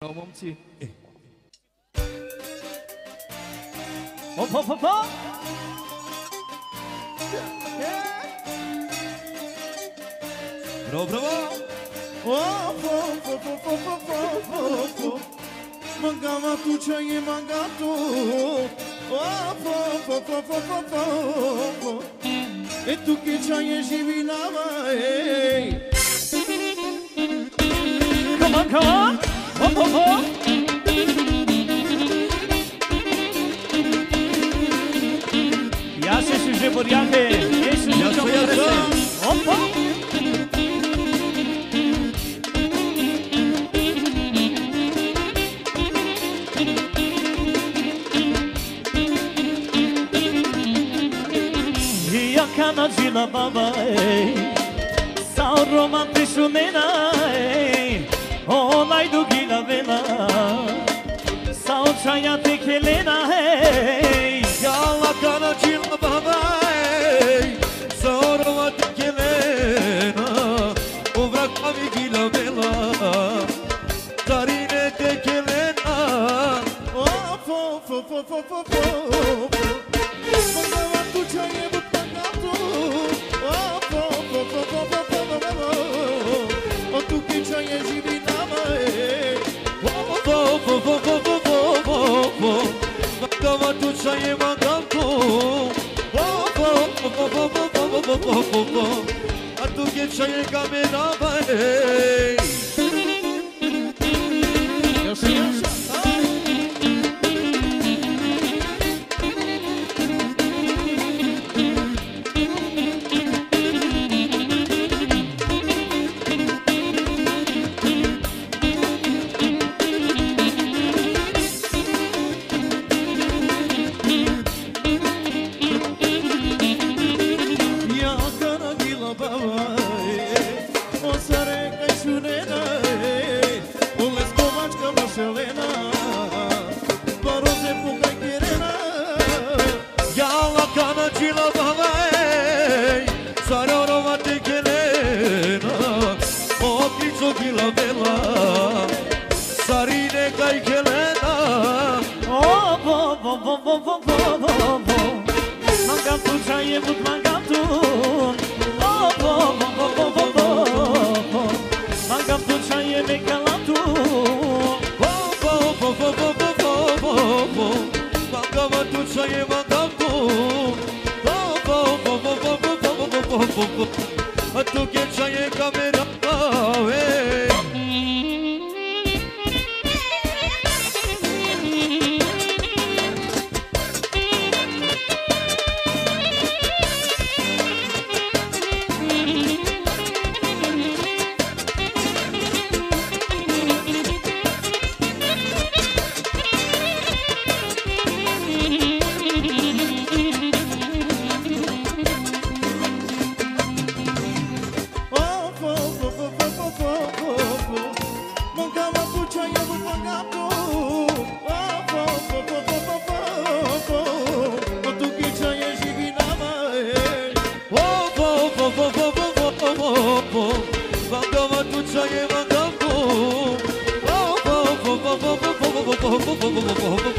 Momții. Hop, hop, hop, hop! Bravo, bravo! Hop, hop, hop, hop, hop, hop, hop, hop. Mancava tu c'hai mancato. Hop, hop, hop, hop, hop, hop, hop. E tu che c'hai e ci vinava, Come on, come on! Hop, hop, hop! Ia se suje buriate, e suje cioccolate. Hop, hop! Ia cana gila baba, sau romantišu mena, onaj dugi na vena, sau čaja te kelena, Yalla kana cila baba, sorova te kelena, uvrak mi gila vela, tarine te kelena. Hop, hop, hop, hop, hop, hop, hop. Mancava tu c'hai e mancato. Hop, hop, hop, hop, hop, hop, hop, hop. O tu che c'hai e ci vinava, hop, hop, hop, hop, hop, hop, hop, hop. Mancava tu c'hai e mancato. Hop, hop, hop, hop, hop, hop, hop, hop, hop, hop. A tu che c'hai e camminava, Eu sei, eu sei. Mangam tu čaje bud mangam tu, mangam tu čaje me kalam tu, Mancava tu c'hai e mancato. A tu che c'hai e camminava. Mancava tu c'hai e mancato.